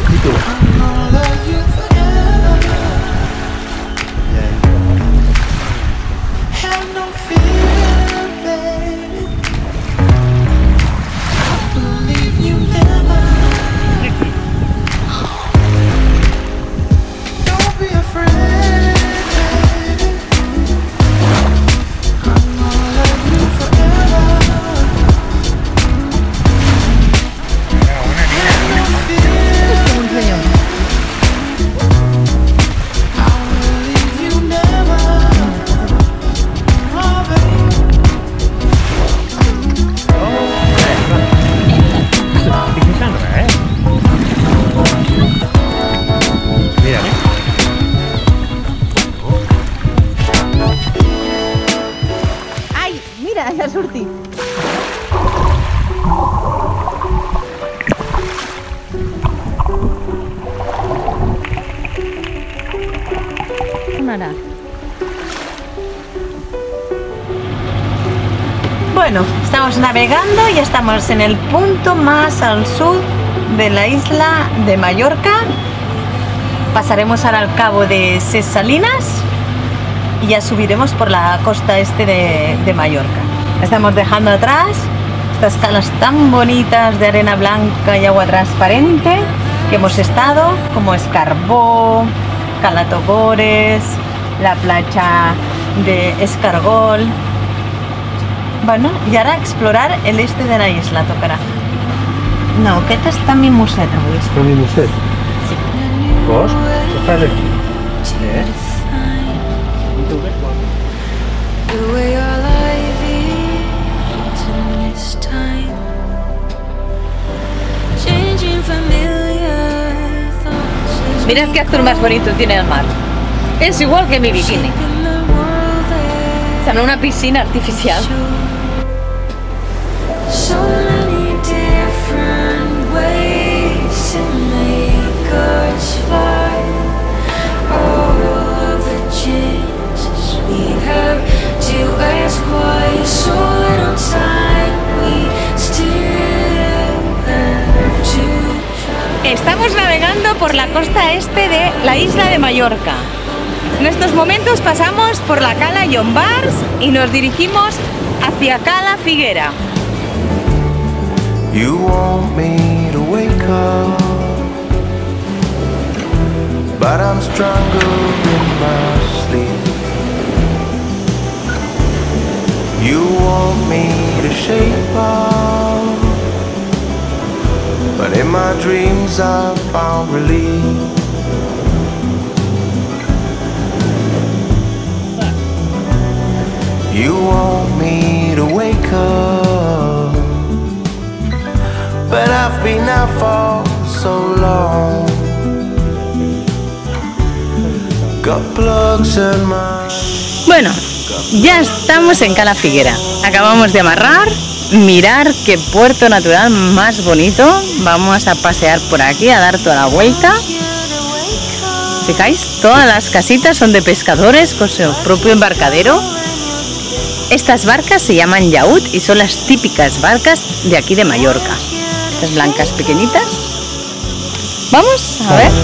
I tu? Ja ha sortit. On ara? Bueno, estamos navegando y estamos en el punto más al sur de la isla de Mallorca. Pasaremos ahora al cabo de Ses Salines y ya subiremos por la costa este de Mallorca. Estamos dejando atrás estas calas tan bonitas de arena blanca y agua transparente que hemos estado, como Escarbó, Cala Togores, la playa de Escargol. Bueno, i ara explorar l'este de la isla tocarà. No, aquest està mimosset avui. Està mimosset? Sí. Vols? Què fas aquí? Mirad qué azul más bonito tiene el mar. Es igual que mi bikini. Sembla una piscina artificial. Estamos navegando por la costa este de la isla de Mallorca. En estos momentos pasamos por la cala Llombards y nos dirigimos hacia Cala Figuera. You want me to wake up, but I'm stronger in my sleep. You want me to shape up, but in my dreams I found relief. You want me to wake up, but I've been out for so long. Got plugs in my... Bueno, ya estamos en Cala Figuera. Acabamos de amarrar. Mirar qué puerto natural más bonito. Vamos a pasear por aquí, a dar toda la vuelta. ¿Fijáis? Todas las casitas son de pescadores con su propio embarcadero. Estas barcas se llaman yaut y son las típicas barcas de aquí de Mallorca. Estas blancas pequeñitas. ¿Vamos? A ver.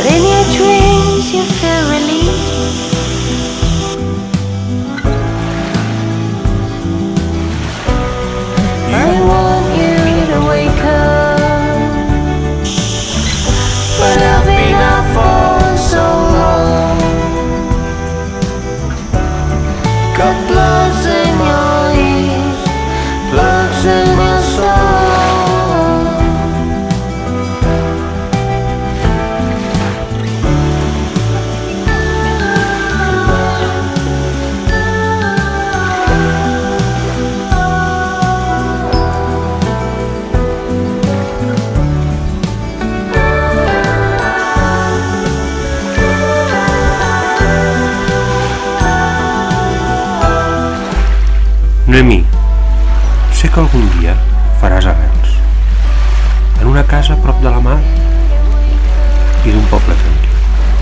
Noemí, sé que algun dia faràs arrels en una casa a prop de la mar i d'un poble tranquil.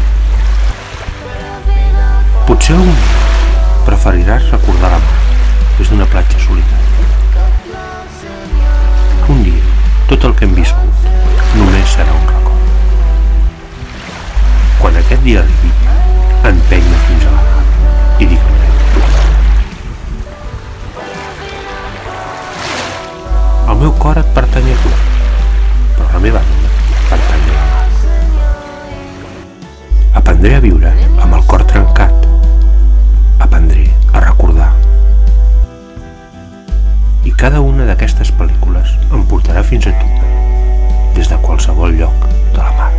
Potser algun dia preferiràs recordar la mar des d'una platja solitària. Un dia tot el que hem viscut només serà un record. cada una d'aquestes pel·lícules em portarà fins a tu, des de qualsevol lloc de la mar.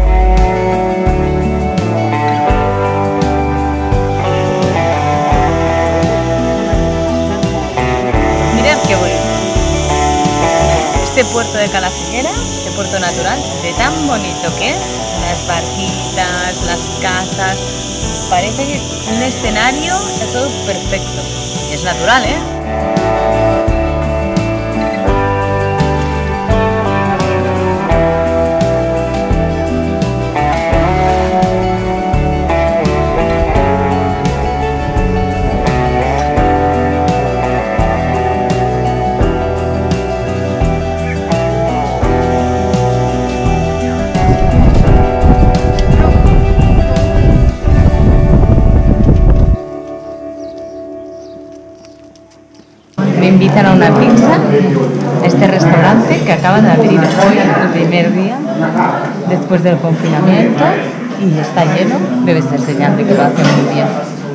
Mirad qué bonito. Este puerto de Cala Figuera, este puerto natural, de tan bonito que es, las barquitas, las casas, parece que es un escenario de todo perfecto. Y es natural, ¿eh? Me invitan a una pizza, este restaurante que acaba de abrir hoy, el primer día, después del confinamiento, y está lleno, debe ser señal de que lo hacen muy bien.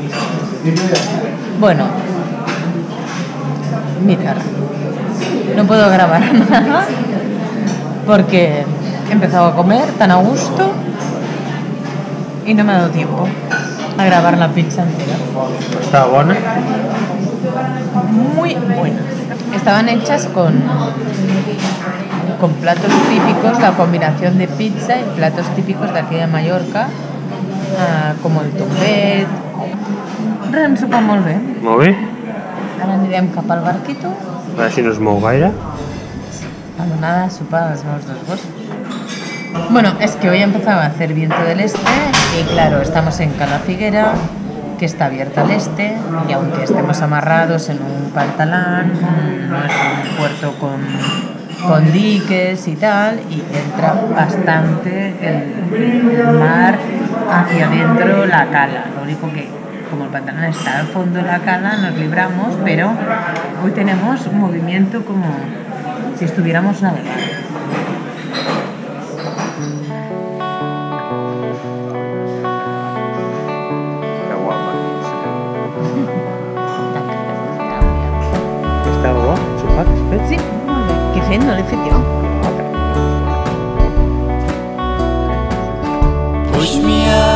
Bueno, mirad, no puedo grabar nada porque he empezado a comer tan a gusto y no me ha dado tiempo a grabar la pizza entera. Està bona? Muy buenas. Estaban hechas con platos típicos, la combinación de pizza y platos típicos de aquí de Mallorca, como el tombet. Res, s'ho fa molt bé. Molt bé. Ara anirem cap al barquito. A veure si no es mou gaire. La donada sopar dels meus dos gossos. Bueno, es que hoy ha empezado a hacer viento del este y claro, estamos en Cala Figuera, que está abierta al este, y aunque estemos amarrados en un pantalán, no es un puerto con diques y tal, y entra bastante el mar hacia adentro la cala. Lo único que, como el pantalón está al fondo de la cala, nos libramos, pero hoy tenemos un movimiento como si estuviéramos navegando. Està bo? Sopat? Fet? Sí, molt bé. Què he fet? No l'he fet jo. Push me out.